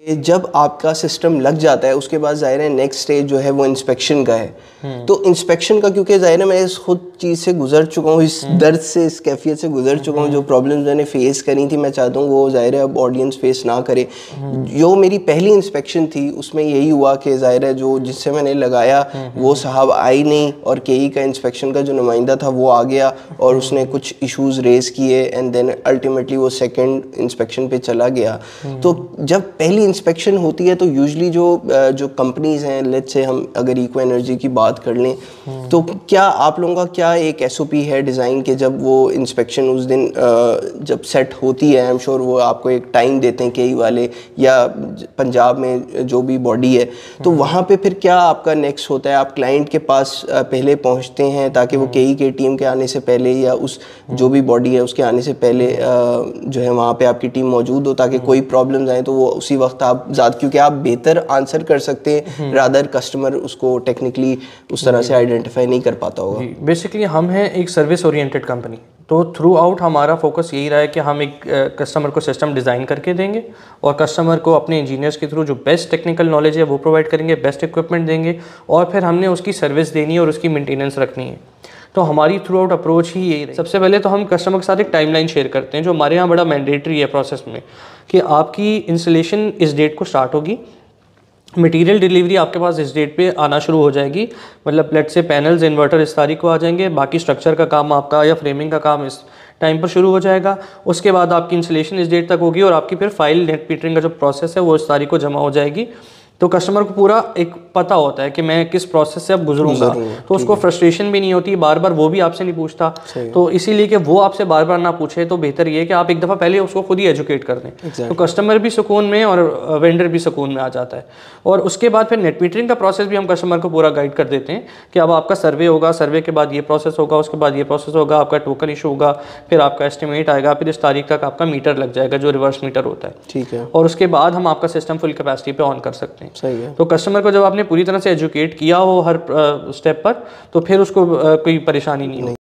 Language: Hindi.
जब आपका सिस्टम लग जाता है उसके बाद ज़ाहिर है नेक्स्ट स्टेज जो है वो इंस्पेक्शन का है। तो इंस्पेक्शन का, क्योंकि ज़ाहिर है मैं इस खुद चीज़ से गुजर चुका हूँ, इस दर्द से, इस कैफियत से गुजर चुका हूँ, जो प्रॉब्लम्स मैंने फेस करी थी, मैं चाहता हूँ वो ज़ाहिर है अब ऑडियंस फेस ना करे। जो मेरी पहली इंस्पेक्शन थी उसमें यही हुआ कि ज़ाहिर है जो जिससे मैंने लगाया वो साहब आई नहीं, और केई का इंस्पेक्शन का जो नुमाइंदा था वो आ गया और उसने कुछ इशूज़ रेज़ किए एंड देन अल्टीमेटली वो सेकेंड इंस्पेक्शन पे चला गया। तो जब पहली इंस्पेक्शन होती है तो यूजुअली जो कंपनीज हैं, लेट्स से हम अगर इको एनर्जी की बात कर लें, तो क्या आप लोगों का क्या एक एसओपी है डिज़ाइन के जब वो इंस्पेक्शन उस दिन जब सेट होती है, आई एम श्योर वो आपको एक टाइम देते हैं केई वाले या पंजाब में जो भी बॉडी है, तो वहाँ पे फिर क्या आपका नेक्स्ट होता है? आप क्लाइंट के पास पहले पहुँचते हैं ताकि वो केई के टीम के आने से पहले या उस जो भी बॉडी है उसके आने से पहले जो है वहाँ पे आपकी टीम मौजूद हो ताकि कोई प्रॉब्लम्स आए तो वो उसी वक्त आप ज़्यादा, क्योंकि आप बेहतर आंसर कर सकते हैं, रादर कस्टमर उसको टेक्निकली उस तरह से आइडेंटिफाई नहीं कर पाता होगा। बेसिकली हम हैं एक सर्विस ओरिएंटेड कंपनी, तो थ्रू आउट हमारा फोकस यही रहा है कि हम एक कस्टमर को सिस्टम डिज़ाइन करके देंगे और कस्टमर को अपने इंजीनियर्स के थ्रू जो बेस्ट टेक्निकल नॉलेज है वो प्रोवाइड करेंगे, बेस्ट इक्विपमेंट देंगे और फिर हमने उसकी सर्विस देनी है और उसकी मेंटेनेंस रखनी है। तो हमारी थ्रू आउट अप्रोच ही यही रही। सबसे पहले तो हम कस्टमर के साथ एक टाइमलाइन शेयर करते हैं जो हमारे यहाँ बड़ा मैंडेटरी है प्रोसेस में, कि आपकी इंस्टॉलेशन इस डेट को स्टार्ट होगी, मटेरियल डिलीवरी आपके पास इस डेट पे आना शुरू हो जाएगी, मतलब लेट से पैनल्स इन्वर्टर इस तारीख को आ जाएंगे, बाकी स्ट्रक्चर का काम आपका या फ्रेमिंग का काम इस टाइम पर शुरू हो जाएगा, उसके बाद आपकी इंस्टॉलेशन इस डेट तक होगी और आपकी फिर फाइल नेट मीटरिंग का जो प्रोसेस है वो इस तारीख को जमा हो जाएगी। तो कस्टमर को पूरा एक पता होता है कि मैं किस प्रोसेस से अब गुजरूंगा, तो उसको फ्रस्ट्रेशन भी नहीं होती, बार बार वो भी आपसे नहीं पूछता। तो इसीलिए कि वो आपसे बार बार ना पूछे तो बेहतर ये है कि आप एक दफ़ा पहले उसको खुद ही एजुकेट कर दें। तो कस्टमर भी सुकून में और वेंडर भी सुकून में आ जाता है। और उसके बाद फिर नेट मीटरिंग का प्रोसेस भी हम कस्टमर को पूरा गाइड कर देते हैं कि अब आपका सर्वे होगा, सर्वे के बाद ये प्रोसेस होगा, उसके बाद ये प्रोसेस होगा, आपका टोकन इशू होगा, फिर आपका एस्टिमेट आएगा, फिर इस तारीख तक आपका मीटर लग जाएगा जो रिवर्स मीटर होता है। ठीक है। और उसके बाद हम आपका सिस्टम फुल कैपेसिटी पे ऑन कर सकते हैं। सही है। तो कस्टमर को जब आपने पूरी तरह से एजुकेट किया हो हर स्टेप पर, तो फिर उसको कोई परेशानी नहीं होगी।